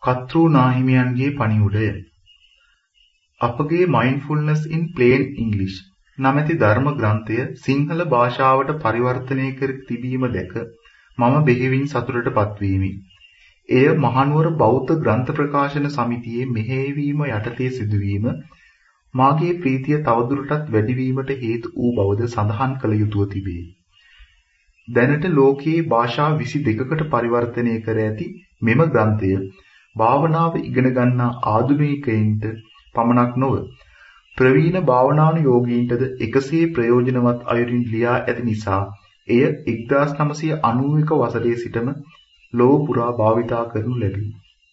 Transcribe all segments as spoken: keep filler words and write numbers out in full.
කත්රු නාහිමියන්ගේ පණිවුඩය. අපගේ Mindfulness in Plain English නමැති ධර්ම ග්‍රන්ථය සිංහල භාෂාවට පරිවර්තනය කර තිබීම දැක මම බෙහෙවින් සතුටටපත් වීමි. එය මහනුවර බෞද්ධ ග්‍රන්ථ ප්‍රකාශන සමිතියේ මෙහෙයවීම යටතේ සිදුවීම මාගේ ප්‍රීතිය තවදුරටත් වැඩිවීමට හේතු වූ බවද සඳහන් කළ යුතුව තිබේ. දැනට ලෝකයේ භාෂා විසි දෙකකට පරිවර්තනය කර ඇති මෙම ග්‍රන්ථය භාවනාව ඉගෙන ගන්නා ආධුනිකයින්ට පමණක් නොව ප්‍රවීණ භාවනානුයෝගීන්ටද එකසේ ප්‍රයෝජනවත් අයුරින් ලියා ඇති නිසා එය එක්දාස් නවසිය අනූ එක වසරේ සිටම ලොව පුරා භාවිතා කරනු ලැබේ.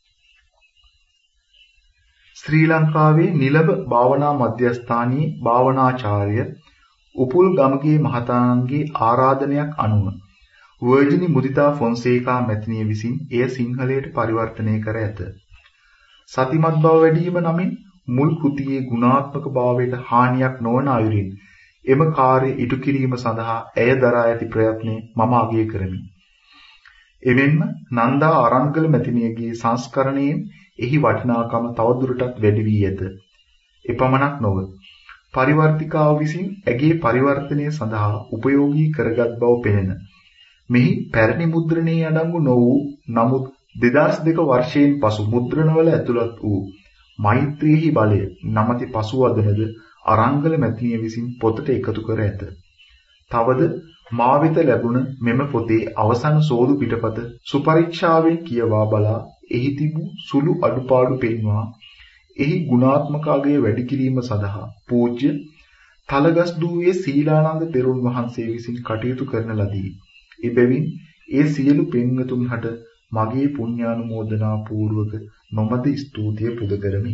ශ්‍රී ලංකාවේ නිලබ භාවනා මධ්‍යස්ථානයේ භාවනාචාර්ය උපුල් ගමගේ මහතාණන්ගේ ආරාධනයක් අනුව වර්ජිනි මුදිතා ෆොන්සේකා මැතිණිය විසින් එය සිංහලයට පරිවර්තනය කර ඇත. සතිමත් බව වැඩිම නමින් මුල් කෘතියේ ගුණාත්මක භාවයට හානියක් නොවන අයුරින් එම කාර්යය ඉටු කිරීම සඳහා ඇය දරා ඇති ප්‍රයත්නය මම අගය කරමි. එමෙන්ම නන්දා අරන්ගල මැතිණියගේ සංස්කරණයෙන් එහි වටිනාකම තවදුරටත් වැඩි වී ඇත. එපමණක් නොව පරිවර්තිකාව විසින් ඇගේ පරිවර්තනය සඳහා උපයෝගී කරගත් බව පෙනෙන. මෙහි පැරණි මුද්‍රණයේ අඩංගු නො වූ නමුත් දෙදාස් දෙක වර්ෂයෙන් පසු මුද්‍රණවල ඇතුළත් වූ මෛත්‍රියෙහි බලය නමැති පසුවදනද අරංගල මැතිණිය විසින් පොතට එකතු කර ඇත. තවද මා වෙත ලැබුණ මෙම පොතේ අවසන් සෝදු පිටපත සුපරීක්ෂාවෙන් කියවා බලා එහි තිබූ සුළු අඩුපාඩු පෙන්වා එහි ගුණාත්මක අගය වැඩි කිරීම සඳහා පූජ්‍ය තලගස්දුවේ සීලානන්ද තෙරුන් වහන්සේ විසින් කටයුතු කරන ලදී. එබැවින් ඒ සියලු පින්වතුන්හට මගේ පුණ්‍යානුමෝදනා පූර්වක නොමද ස්තුතිය පුද කරමි.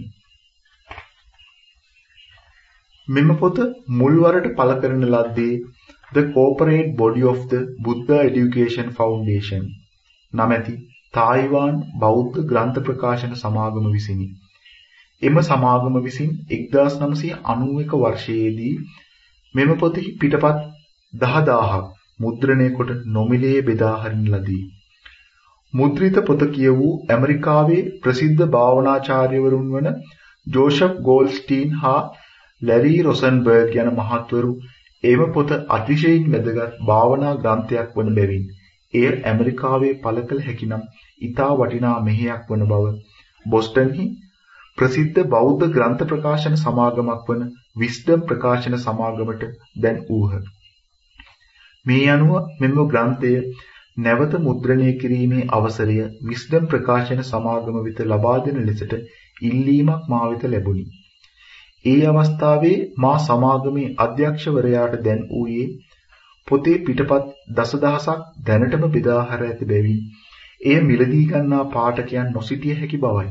මෙම පොත මුල්වරට පළ කරන ලද්දේ The Corporate Body of the Buddha Education Foundation නමැති තායිවාන් බෞද්ධ ග්‍රන්ථ ප්‍රකාශන සමාගම විසිනි. එම සමාගම විසින් එක්දාස් නවසිය අනූ එක වර්ෂයේදී මෙම පොතෙහි පිටපත් දහදාහක් මුද්‍රණය කොට නොමිලයේ බෙදා හරින ලදී. මුද්‍රිත පොත කියවූ ඇමරිකාවේ ප්‍රසිද්ධ භාවනාචාර්යවරුන් වන ජෝෂප් ගෝල්ස්ටීන් හා ලැරි රොසන්බර්ග් යන මහත්වරු එම පොත අතිශයින් වැදගත් භාවනා ග්‍රන්ථයක් වන බැවින් එය ඇමරිකාවේ පළ කළ හැකිනම් ඉතා වටිනා මෙහෙයක් වන බව බොස්ටන්හි ප්‍රසිද්ධ බෞද්ධ ග්‍රන්ථ ප්‍රකාශන සමාගමක් වන විස්ඩම් ප්‍රකාශන සමාගමට දැන් ඌහ. මේ අනුව මෙම ග්‍රන්ථය නැවත මුද්‍රණය කිරීමේ අවසරය විස්ඩම් ප්‍රකාශන සමාගම වෙත ලබා දෙන ලෙසට ඉල්ලීමක් මා වෙත ලැබුණි. ඒ අවස්ථාවේ මා සමාගමේ අධ්‍යක්ෂවරයාට දැන් ඌයේ පොතේ පිටපත් දසදහසක් දැනටම බෙදා හර ඇති බැවින් එය මිලදී ගන්නා පාඨකයන් නොසිටිය හැකි බවයි.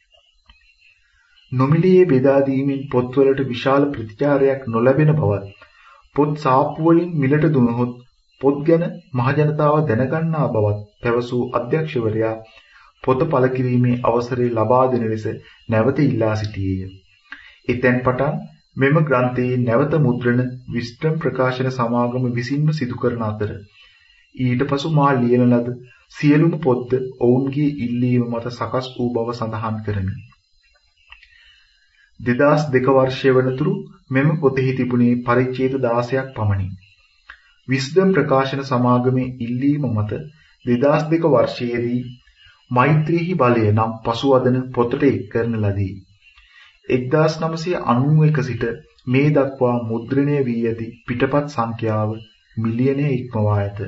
නොමිලයේ බෙදා දීමෙන් පොත්වලට විශාල ප්‍රතිචාරයක් නොලැබෙන බවත් පොත් සාප්පු වලින් මිලට දුනහොත් පොත් ගැන මහජනතාව දැනගන්නා බවත් පැවසූ අධ්‍යක්ෂවරයා පොත පළ කිරීමේ අවසරය ලබා දෙන ලෙස නැවත ඉල්ලා සිටියේය. එතෙන් පටන් මෙම ග්‍රන්ථයේ නැවත මුද්‍රණ විස්ටම් ප්‍රකාශන සමාගම විසින්ම සිදු කරන අතර ඊට පසු මා ලියන ලද සියලුම පොත්ද ඔවුන්ගේ ඉල්ලීම මත සකස් වූ බව සඳහන් කරමි. දෙදාස් දෙක වර්ෂය වනතුරු මෙම පොතෙහි තිබුණේ පරිච්ඡේද දාසයක් පමණි. විස්ඩම් ප්‍රකාශන සමාගමේ ඉල්ලීම මත දෙදාස් දෙක වර්ෂයේදී මෛත්‍රියෙහි බලය නම් පසුවදන පොතට එක් කරන ලදී. එක්දාස් නවසිය අනූ එක සිට මේ දක්වා මුද්‍රණය වී ඇති පිටපත් සංඛ්‍යාව මිලියනය ඉක්මවා ඇත.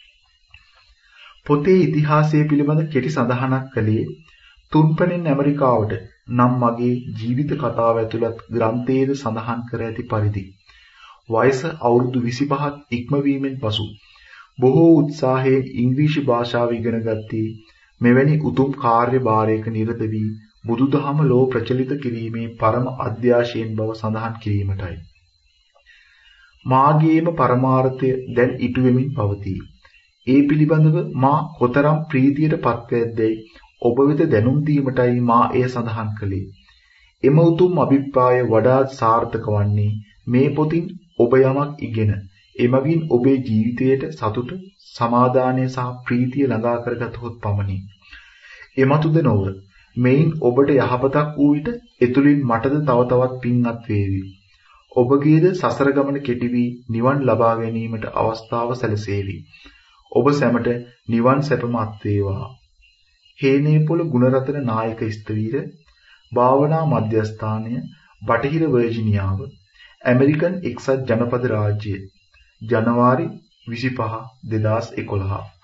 පොතේ ඉතිහාසය පිළිබඳ කෙටි සඳහනක් කළේ තුන්පැනෙන් ඇමරිකාවට නම් මගේ ජීවිත කතාව ඇතුළත් ග්‍රන්ථයේද සඳහන් කර ඇති පරිදි වයස අවුරුදු විසිපහක් ඉක්මවීමෙන් පසු බොහෝ උත්සාහයෙන් ඉංග්‍රීසි භාෂාව ඉගෙන ගත්තේ මෙවැනි උතුම් කාර්යභාරයක නිරත වී බුදුදහම ලෝ ප්‍රචලිත කිරීමේ පරම අධ්‍යාශයෙන් බව සඳහන් කිරීමටයි. මාගේම පරමාර්ථය දැන් ඉටු වෙමින් පවතී. ඒ පිළිබඳව මා කොතරම් ප්‍රීතියට පත්වැද්දැයි ඔබ වෙත දැනුම් දීමටයි මා එය සඳහන් කළේ. එම උතුම් අභිප්‍රාය වඩාත් සාර්ථක වන්නේ මේ පොතින් ඔබ යමක් ඉගෙන එමගින් ඔබේ ජීවිතයට සතුට, සමාදානය සහ ප්‍රීතිය ළඟා කරගතහොත් පමණි. එමතුද නොව මෙයින් ඔබට යහපතක් වූ විට එතුලින් මටද තව තවත් පින්වත් වේවි. ඔබගේද සසර ගමන කෙටි වී නිවන් ලබා ගැනීමට අවස්ථාව සැලසේවි. ඔබ සැමට නිවන් සැපම අත් වේවා. හේනේපොළ ගුණරතන නායක ස්ථවීර භාවනා මධ්‍යස්ථානය බටහිර වර්ජිනියාව ඇමරිකන් එක්සත් ජනපද රාජ්‍ය ජනවාරි විසිපහ දෙදාස් එකොළහ